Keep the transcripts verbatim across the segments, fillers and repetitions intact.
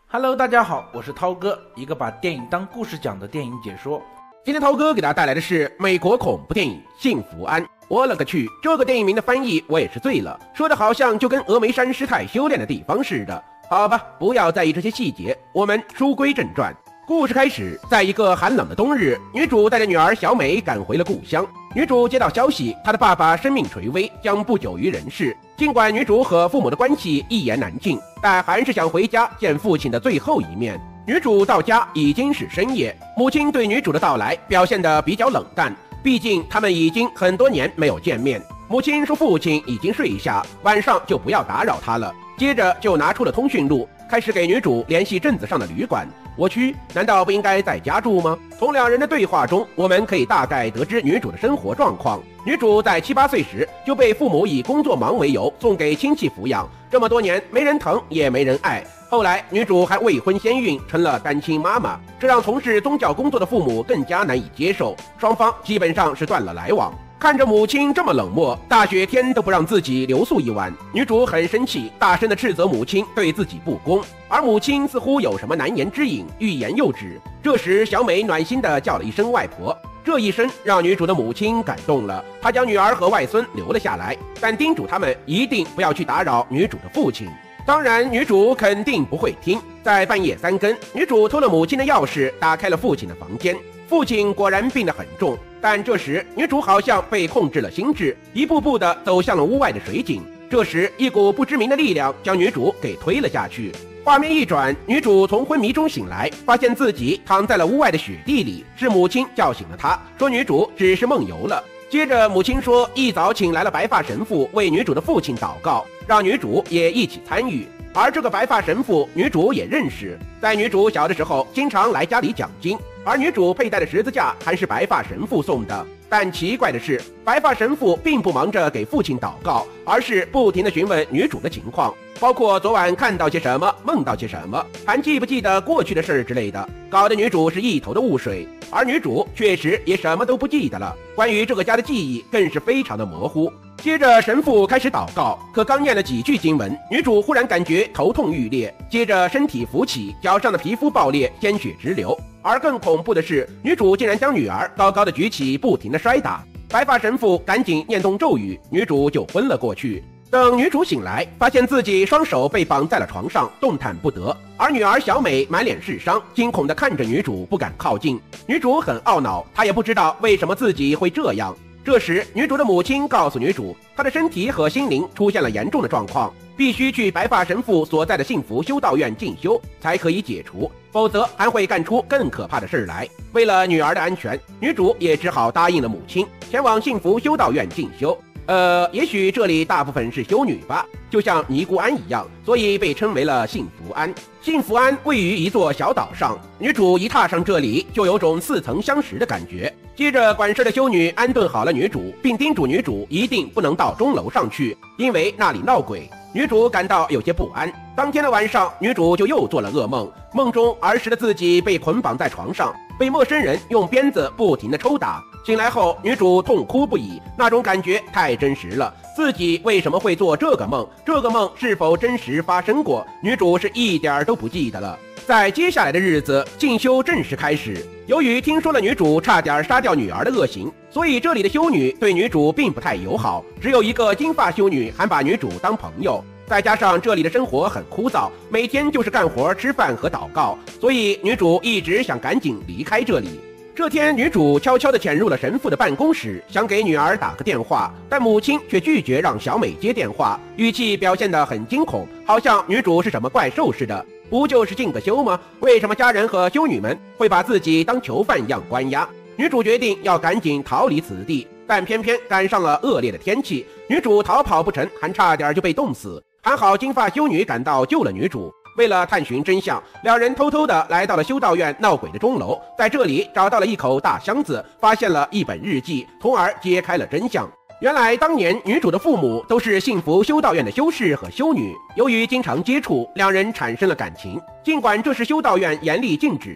Hello， 大家好，我是涛哥，一个把电影当故事讲的电影解说。 今天涛哥给大家带来的是美国恐怖电影《幸福安》。我勒个去，这个电影名的翻译我也是醉了，说的好像就跟峨眉山师太修炼的地方似的。好吧，不要在意这些细节，我们书归正传。故事开始，在一个寒冷的冬日，女主带着女儿小美赶回了故乡。女主接到消息，她的爸爸生命垂危，将不久于人世。尽管女主和父母的关系一言难尽，但还是想回家见父亲的最后一面。女主到家已经是深夜，母亲对女主的到来表现得比较冷淡，毕竟他们已经很多年没有见面。母亲说父亲已经睡下，晚上就不要打扰他了。接着就拿出了通讯录，开始给女主联系镇子上的旅馆。我去，难道不应该在家住吗？从两人的对话中，我们可以大概得知女主的生活状况。女主在七八岁时就被父母以工作忙为由送给亲戚抚养，这么多年没人疼也没人爱。后来女主还未婚先孕，成了单亲妈妈，这让从事宗教工作的父母更加难以接受，双方基本上是断了来往。看着母亲这么冷漠，大雪天都不让自己留宿一晚，女主很生气，大声地斥责母亲对自己不公，而母亲似乎有什么难言之隐，欲言又止。这时小美暖心地叫了一声外婆，这一声让女主的母亲感动了，她将女儿和外孙留了下来，但叮嘱他们一定不要去打扰女主的父亲。当然女主肯定不会听，在半夜三更，女主偷了母亲的钥匙，打开了父亲的房间。父亲果然病得很重，但这时女主好像被控制了心智，一步步地走向了屋外的水井。这时一股不知名的力量将女主给推了下去。画面一转，女主从昏迷中醒来，发现自己躺在了屋外的雪地里，是母亲叫醒了她，说女主只是梦游了。接着母亲说一早请来了白发神父为女主的父亲祷告，让女主也一起参与。而这个白发神父女主也认识，在女主小的时候经常来家里讲经，而女主佩戴的十字架还是白发神父送的。但奇怪的是，白发神父并不忙着给父亲祷告，而是不停地询问女主的情况，包括昨晚看到些什么，梦到些什么，还记不记得过去的事之类的，搞得女主是一头的雾水。而女主确实也什么都不记得了，关于这个家的记忆更是非常的模糊。接着神父开始祷告，可刚念了几句经文，女主忽然感觉头痛欲裂，接着身体浮起，脚上的皮肤爆裂，鲜血直流。而更恐怖的是，女主竟然将女儿高高的举起，不停的摔打。白发神父赶紧念动咒语，女主就昏了过去。等女主醒来，发现自己双手被绑在了床上，动弹不得，而女儿小美满脸是伤，惊恐地看着女主，不敢靠近。女主很懊恼，她也不知道为什么自己会这样。这时女主的母亲告诉女主，她的身体和心灵出现了严重的状况，必须去白发神父所在的幸福修道院进修才可以解除，否则还会干出更可怕的事来。为了女儿的安全，女主也只好答应了母亲，前往幸福修道院进修。呃，也许这里大部分是修女吧，就像尼姑庵一样，所以被称为了幸福庵。幸福庵位于一座小岛上，女主一踏上这里就有种似曾相识的感觉。接着管事的修女安顿好了女主，并叮嘱女主一定不能到钟楼上去，因为那里闹鬼。女主感到有些不安。当天的晚上，女主就又做了噩梦，梦中儿时的自己被捆绑在床上，被陌生人用鞭子不停地抽打。醒来后，女主痛哭不已，那种感觉太真实了。自己为什么会做这个梦？这个梦是否真实发生过？女主是一点都不记得了。在接下来的日子，进修正式开始。由于听说了女主差点杀掉女儿的恶行，所以这里的修女对女主并不太友好，只有一个金发修女还把女主当朋友。再加上这里的生活很枯燥，每天就是干活、吃饭和祷告，所以女主一直想赶紧离开这里。这天，女主悄悄地潜入了神父的办公室，想给女儿打个电话，但母亲却拒绝让小美接电话，语气表现得很惊恐，好像女主是什么怪兽似的。不就是进个修吗？为什么家人和修女们会把自己当囚犯一样关押？女主决定要赶紧逃离此地，但偏偏赶上了恶劣的天气，女主逃跑不成，还差点就被冻死。还好金发修女赶到救了女主。为了探寻真相，两人偷偷地来到了修道院闹鬼的钟楼，在这里找到了一口大箱子，发现了一本日记，从而揭开了真相。原来当年女主的父母都是幸福修道院的修士和修女，由于经常接触，两人产生了感情。尽管这是修道院严厉禁止的，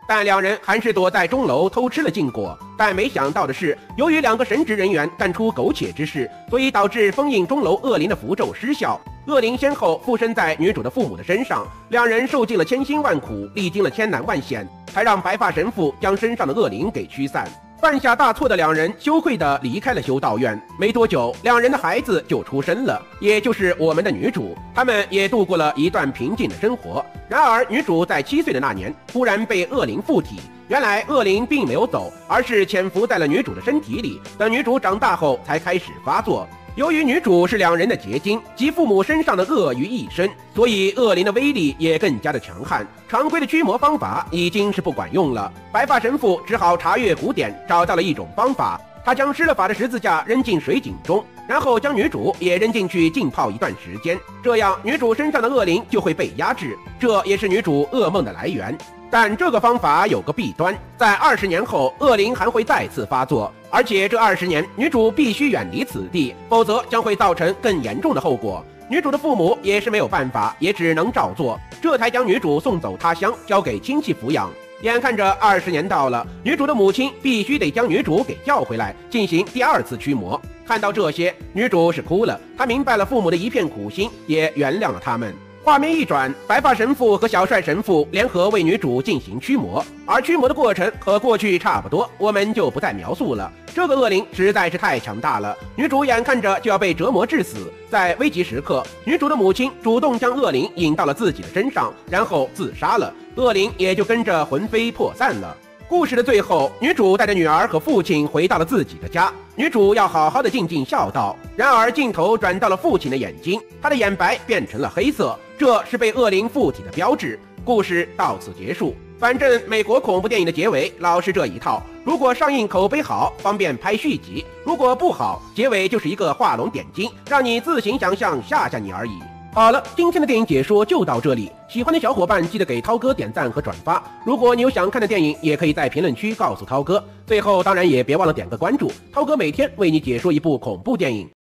但两人还是躲在钟楼偷吃了禁果。但没想到的是，由于两个神职人员干出苟且之事，所以导致封印钟楼恶灵的符咒失效。恶灵先后附身在女主的父母的身上，两人受尽了千辛万苦，历经了千难万险，才让白发神父将身上的恶灵给驱散。犯下大错的两人羞愧地离开了修道院。没多久，两人的孩子就出生了，也就是我们的女主。他们也度过了一段平静的生活。然而，女主在七岁的那年突然被恶灵附体。原来恶灵并没有走，而是潜伏在了女主的身体里，等女主长大后才开始发作。由于女主是两人的结晶，集父母身上的恶于一身，所以恶灵的威力也更加的强悍。常规的驱魔方法已经是不管用了，白发神父只好查阅古典，找到了一种方法。他将施了法的十字架扔进水井中，然后将女主也扔进去浸泡一段时间，这样女主身上的恶灵就会被压制，这也是女主噩梦的来源。但这个方法有个弊端，在二十年后，恶灵还会再次发作，而且这二十年女主必须远离此地，否则将会造成更严重的后果。女主的父母也是没有办法，也只能照做，这才将女主送走他乡，交给亲戚抚养。眼看着二十年到了，女主的母亲必须得将女主给叫回来，进行第二次驱魔。看到这些，女主是哭了，她明白了父母的一片苦心，也原谅了他们。画面一转，白发神父和小帅神父联合为女主进行驱魔，而驱魔的过程和过去差不多，我们就不再描述了。这个恶灵实在是太强大了，女主眼看着就要被折磨致死。在危急时刻，女主的母亲主动将恶灵引到了自己的身上，然后自杀了，恶灵也就跟着魂飞魄散了。故事的最后，女主带着女儿和父亲回到了自己的家。女主要好好的尽尽孝道，然而镜头转到了父亲的眼睛，他的眼白变成了黑色，这是被恶灵附体的标志。故事到此结束。反正美国恐怖电影的结尾老是这一套，如果上映口碑好，方便拍续集；如果不好，结尾就是一个画龙点睛，让你自行想象吓吓你而已。好了，今天的电影解说就到这里，喜欢的小伙伴记得给涛哥点赞和转发。如果你有想看的电影，也可以在评论区告诉涛哥。最后当然也别忘了点个关注，涛哥每天为你解说一部恐怖电影。